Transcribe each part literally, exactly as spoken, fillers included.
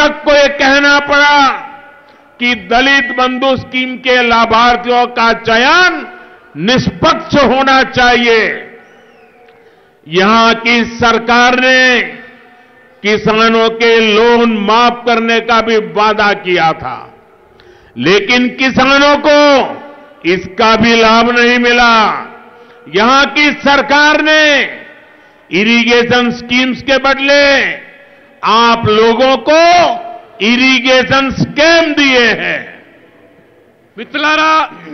विभाग को यह कहना पड़ा कि दलित बंधु स्कीम के लाभार्थियों का चयन निष्पक्ष होना चाहिए। यहां की सरकार ने किसानों के लोन माफ करने का भी वादा किया था, लेकिन किसानों को इसका भी लाभ नहीं मिला। यहां की सरकार ने इरिगेशन स्कीम्स के बदले आप लोगों को ఇరిగేషన్ స్కామ్ దియే హై। మిత్రులారా,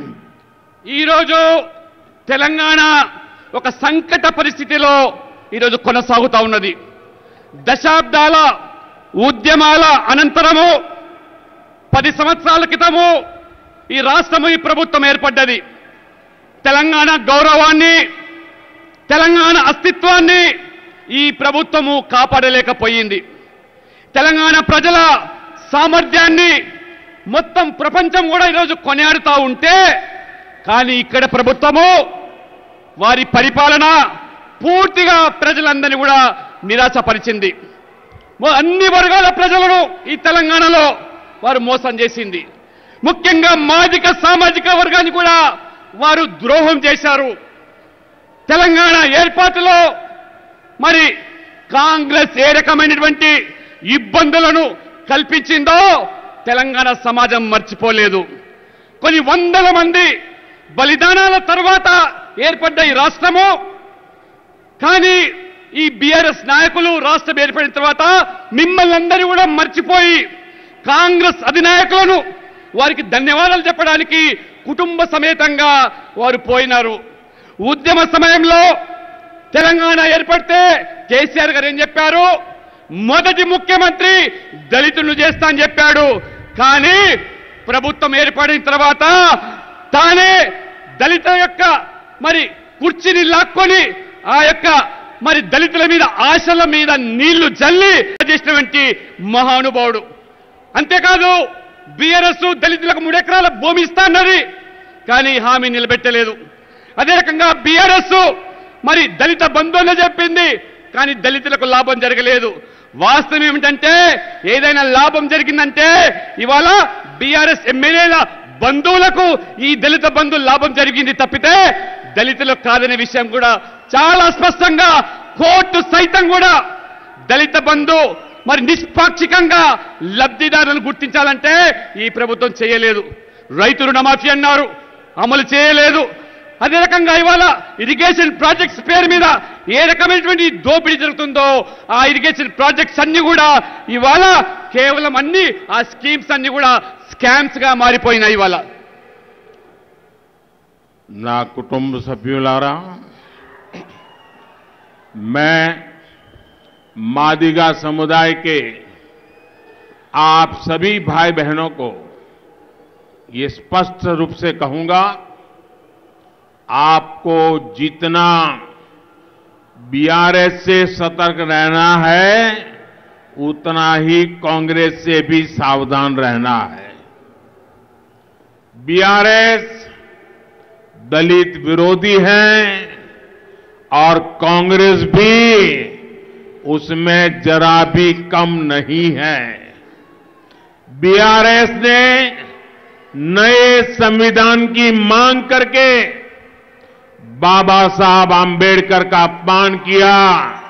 ఈరోజు తెలంగాణ ఒక సంకట పరిస్థితిలో ఈరోజు కొనసాగుతా ఉన్నది। దశాబ్దాల ఉద్యమాల అనంతరము పది సంవత్సరాల క్రితము ఈ రాష్ట్రము ఈ ప్రభుత్వం ఏర్పడ్డది। తెలంగాణ గౌరవాన్ని, తెలంగాణ అస్తిత్వాన్ని ఈ ప్రభుత్వము కాపాడలేకపోయింది। తెలంగాణ ప్రజల సామర్థ్యాన్ని మొత్తం ప్రపంచం కూడా ఈరోజు కొనియాడుతూ ఉంటే, కానీ ఇక్కడ ప్రభుత్వము వారి పరిపాలన పూర్తిగా ప్రజలందరినీ కూడా నిరాశపరిచింది। అన్ని వర్గాల ప్రజలను ఈ తెలంగాణలో వారు మోసం చేసింది। ముఖ్యంగా మాదిక సామాజిక వర్గాన్ని కూడా వారు ద్రోహం చేశారు। తెలంగాణ ఏర్పాటులో మరి కాంగ్రెస్ ఏ రకమైనటువంటి ఇబ్బందులను కల్పించిందో తెలంగాణ సమాజం మర్చిపోలేదు। కొన్ని వందల మంది బలిదానాల తర్వాత ఏర్పడ్డ ఈ రాష్ట్రము, కానీ ఈ బీఆర్ఎస్ నాయకులు రాష్ట్రం ఏర్పడిన తర్వాత మిమ్మల్ని అందరూ కూడా మర్చిపోయి కాంగ్రెస్ అధినాయకులను వారికి ధన్యవాదాలు చెప్పడానికి కుటుంబ సమేతంగా వారు పోయినారు। ఉద్యమ సమయంలో తెలంగాణ ఏర్పడితే కేసీఆర్ గారు ఏం చెప్పారు? మొదటి ముఖ్యమంత్రి దళితులను చేస్తా అని చెప్పాడు। కానీ ప్రభుత్వం ఏర్పడిన తర్వాత తానే దళిత యొక్క మరి కుర్చీని లాక్కొని ఆ యొక్క మరి దళితుల మీద ఆశల మీద నీళ్లు జల్లి చేసినటువంటి మహానుభావుడు। అంతేకాదు బీఆర్ఎస్ దళితులకు మూడు ఎకరాల భూమి ఇస్తా అన్నది, కానీ హామీ నిలబెట్టలేదు। అదే రకంగా బీఆర్ఎస్ మరి దళిత బంధు అని చెప్పింది, కానీ దళితులకు లాభం జరగలేదు। వాస్తవం ఏమిటంటే ఏదైనా లాభం జరిగిందంటే ఇవాళ బీఆర్ఎస్ ఎమ్మెల్యేల బంధువులకు ఈ దళిత బంధు లాభం జరిగింది తప్పితే దళితులకు కాదనే విషయం కూడా చాలా స్పష్టంగా కోర్టు సైతం కూడా దళిత బంధు మరి నిష్పాక్షికంగా లబ్ధిదారులను గుర్తించాలంటే ఈ ప్రభుత్వం చేయలేదు। రైతు రుణమాఫీ అన్నారు, అమలు చేయలేదు। అదే రకంగా ఇవాళ ఇరిగేషన్ ప్రాజెక్ట్స్ పేరు మీద ఏ రకమైనటువంటి దోపిడీ జరుగుతుందో ఆ ఇరిగేషన్ ప్రాజెక్ట్స్ అన్ని కూడా ఇవాళ కేవలం అన్ని ఆ స్కీమ్స్ అన్ని కూడా స్కామ్స్ గా మారిపోయినాయి। ఇవాళ నా కుటుంబ సభ్యులారా, मैं मादिगा समुदाय के आप सभी भाई बहनों को ये स्पष्ट रूप से कहूंगा, आपको जितना बीआरएस से सतर्क रहना है उतना ही कांग्रेस से भी सावधान रहना है। बीआरएस दलित विरोधी है और कांग्रेस भी उसमें जरा भी कम नहीं है। बीआरएस ने नए संविधान की मांग करके बाबा साहब आंबेडकर का अपमान किया।